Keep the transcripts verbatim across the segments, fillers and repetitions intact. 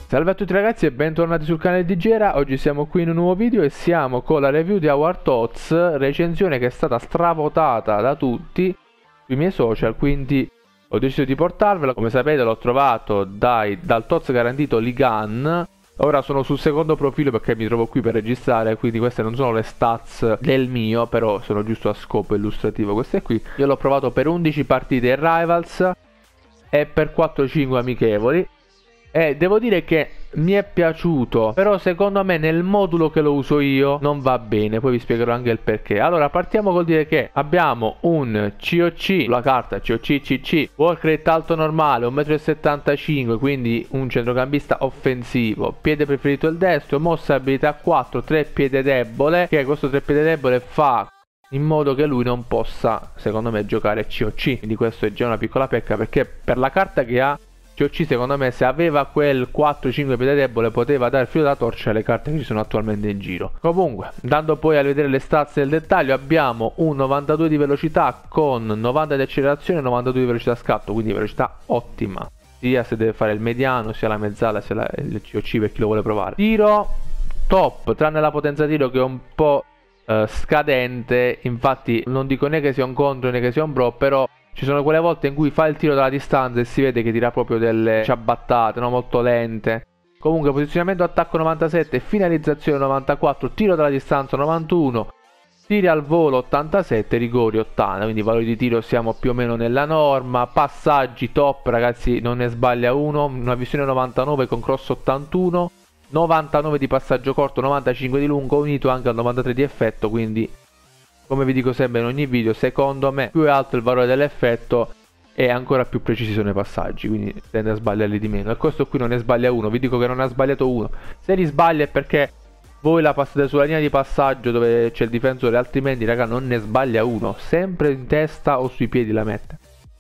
Salve a tutti ragazzi e bentornati sul canale di Gera. Oggi siamo qui in un nuovo video e siamo con la review di Our Thoughts, recensione che è stata stravotata da tutti sui miei social, quindi ho deciso di portarvela. Come sapete l'ho trovato dai, dal Thoughts garantito Ligan. Ora sono sul secondo profilo perché mi trovo qui per registrare, quindi queste non sono le stats del mio, però sono giusto a scopo illustrativo queste qui. Io l'ho provato per undici partite in Rivals e per quattro cinque amichevoli. E devo dire che mi è piaciuto, però secondo me nel modulo che lo uso io non va bene, poi vi spiegherò anche il perché. Allora partiamo col dire che abbiamo un C O C, la carta C O C C C, work rate alto normale, un metro e settantacinque, quindi un centrocampista offensivo, piede preferito il destro, mossa abilità quattro, tre piede debole, che questo tre piede debole fa in modo che lui non possa, secondo me, giocare C O C, quindi questo è già una piccola pecca, perché per la carta che ha C O C, secondo me, se aveva quel quattro cinque piede debole poteva dare filo da torcia alle carte che ci sono attualmente in giro. Comunque, andando poi a vedere le stats nel dettaglio, abbiamo un novantadue di velocità con novanta di accelerazione e novantadue di velocità scatto, quindi velocità ottima, sia se deve fare il mediano, sia la mezzala, sia la, il C O C per chi lo vuole provare. Tiro top, tranne la potenza tiro che è un po' eh, scadente, infatti non dico né che sia un contro né che sia un pro, però ci sono quelle volte in cui fa il tiro dalla distanza e si vede che tira proprio delle ciabattate, no? Molto lente. Comunque posizionamento attacco novantasette, finalizzazione novantaquattro, tiro dalla distanza novantuno, tiri al volo ottantasette, rigori ottanta, quindi valori di tiro siamo più o meno nella norma. Passaggi top ragazzi, non ne sbaglia uno, una visione novantanove con cross ottantuno, novantanove di passaggio corto, novantacinque di lungo, unito anche al novantatré di effetto, quindi come vi dico sempre in ogni video, secondo me più è alto il valore dell'effetto e ancora più preciso sono i passaggi, quindi tende a sbagliarli di meno. E questo qui non ne sbaglia uno, vi dico che non ne ha sbagliato uno. Se li sbaglia è perché voi la passate sulla linea di passaggio dove c'è il difensore, altrimenti raga non ne sbaglia uno, sempre in testa o sui piedi la mette.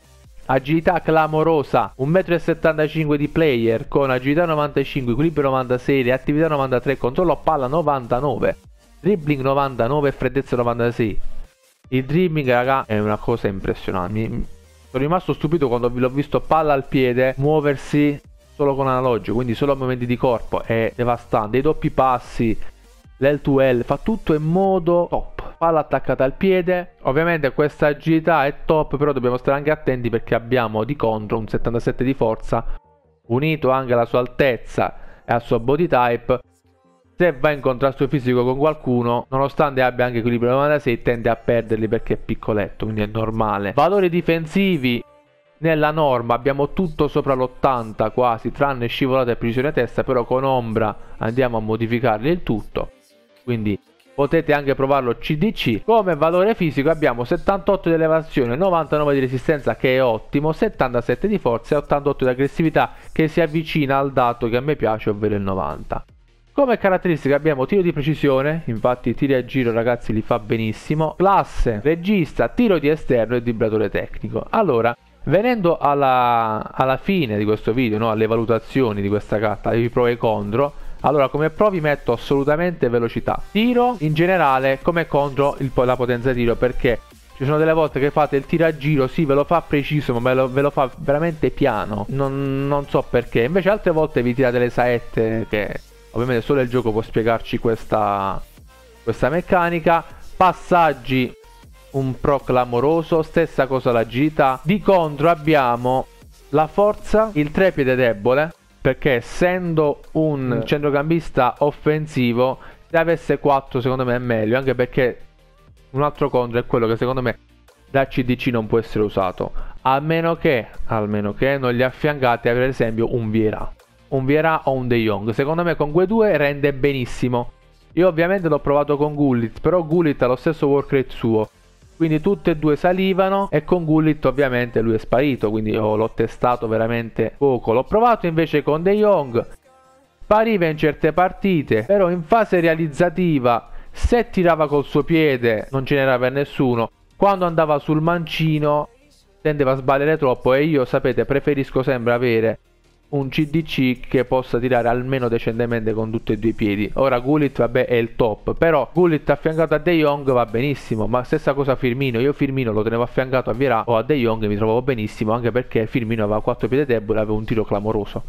Agilità clamorosa, un metro e settantacinque di player con agilità novantacinque, equilibrio novantasei, reattività novantatré, controllo a palla novantanove. Dribbling novantanove e freddezza novantasei. Il dribbling raga è una cosa impressionante. Sono rimasto stupito quando l'ho visto palla al piede muoversi solo con analogico, quindi solo a movimenti di corpo, è devastante. I doppi passi, l'L due L, fa tutto in modo top. Palla attaccata al piede. Ovviamente questa agilità è top, però dobbiamo stare anche attenti perché abbiamo di contro un settantasette di forza, unito anche alla sua altezza e al suo body type. Se va in contrasto fisico con qualcuno, nonostante abbia anche equilibrio novantasei, tende a perderli perché è piccoletto, quindi è normale. Valori difensivi nella norma abbiamo tutto sopra l'ottanta quasi, tranne scivolata e precisione a testa, però con ombra andiamo a modificarli il tutto, quindi potete anche provarlo C D C. Come valore fisico abbiamo settantotto di elevazione, novantanove di resistenza che è ottimo, settantasette di forza e ottantotto di aggressività che si avvicina al dato che a me piace, ovvero il novanta. Come caratteristiche abbiamo tiro di precisione, infatti i tiri a giro ragazzi li fa benissimo, classe, regista, tiro di esterno e vibratore tecnico. Allora, venendo alla, alla fine di questo video, no, alle valutazioni di questa carta, i pro e i contro, allora come pro vi metto assolutamente velocità. Tiro in generale come contro il, la potenza tiro, perché ci sono delle volte che fate il tiro a giro, sì ve lo fa preciso ma ve lo, ve lo fa veramente piano, non, non so perché. Invece altre volte vi tirate le saette che... ovviamente solo il gioco può spiegarci questa, questa meccanica. Passaggi un pro clamoroso, stessa cosa l'agilità. Di contro abbiamo la forza, il tre piede debole, perché essendo un centrocampista offensivo, se avesse quattro secondo me è meglio, anche perché un altro contro è quello che secondo me da C D C non può essere usato, a meno che, almeno che non gli affiancate per esempio un Vieira. Un Vieira o un De Jong, secondo me con quei due rende benissimo. Io ovviamente l'ho provato con Gullit, però Gullit ha lo stesso work rate suo, quindi tutte e due salivano e con Gullit ovviamente lui è sparito, quindi oh, l'ho testato veramente poco. L'ho provato invece con De Jong, spariva in certe partite, però in fase realizzativa se tirava col suo piede non ce n'era per nessuno, quando andava sul mancino tendeva a sbagliare troppo e io sapete preferisco sempre avere un C D C che possa tirare almeno decentemente con tutti e due i piedi. Ora Gullit vabbè è il top, però Gullit affiancato a De Jong va benissimo, ma stessa cosa Firmino. Io Firmino lo tenevo affiancato a Vieira o a De Jong e mi trovavo benissimo, anche perché Firmino aveva quattro piedi deboli e aveva un tiro clamoroso.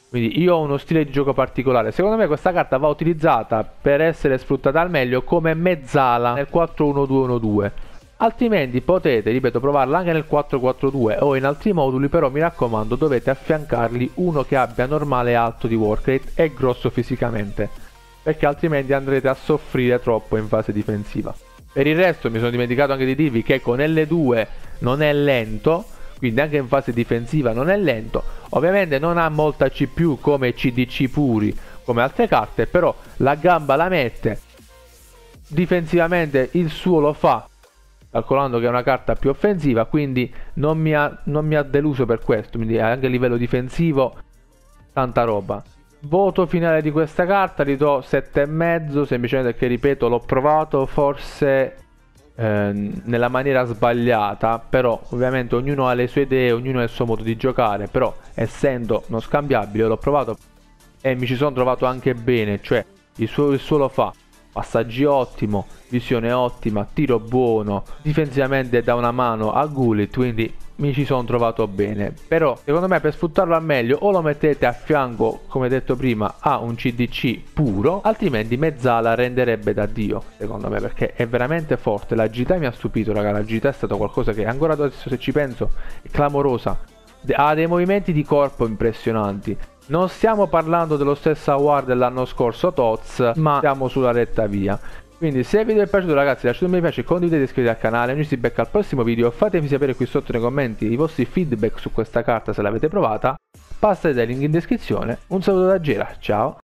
Quindi io ho uno stile di gioco particolare. Secondo me questa carta va utilizzata per essere sfruttata al meglio come mezzala nel quattro uno due uno due. Altrimenti potete, ripeto, provarla anche nel quattro quattro due o in altri moduli, però mi raccomando dovete affiancargli uno che abbia normale alto di work rate e grosso fisicamente, perché altrimenti andrete a soffrire troppo in fase difensiva. Per il resto mi sono dimenticato anche di dirvi che con L due non è lento, quindi anche in fase difensiva non è lento. Ovviamente non ha molta C P U come C D C puri, come altre carte, però la gamba la mette, difensivamente il suo lo fa, calcolando che è una carta più offensiva, quindi non mi ha, non mi ha deluso per questo, quindi anche a livello difensivo tanta roba. Voto finale di questa carta gli do sette e mezzo, semplicemente perché, ripeto, l'ho provato forse eh, nella maniera sbagliata, però ovviamente ognuno ha le sue idee, ognuno ha il suo modo di giocare, però essendo non scambiabile l'ho provato e mi ci sono trovato anche bene, cioè il suo, il suo lo fa. Passaggi ottimo, visione ottima, tiro buono, difensivamente dà una mano a Gullit, quindi mi ci sono trovato bene. Però secondo me per sfruttarlo al meglio o lo mettete a fianco, come detto prima, a un C D C puro, altrimenti mezzala renderebbe da Dio, secondo me, perché è veramente forte. L'agilità mi ha stupito, raga, l'agilità è stata qualcosa che ancora adesso, se ci penso, è clamorosa. Ha dei movimenti di corpo impressionanti. Non stiamo parlando dello stesso award dell'anno scorso T O Z, ma siamo sulla retta via. Quindi se il video è piaciuto, ragazzi, lasciate un mi piace, condividete e iscrivetevi al canale. Noi ci si becca al prossimo video. Fatemi sapere qui sotto nei commenti i vostri feedback su questa carta se l'avete provata. Passate dai link in descrizione. Un saluto da Gera, ciao!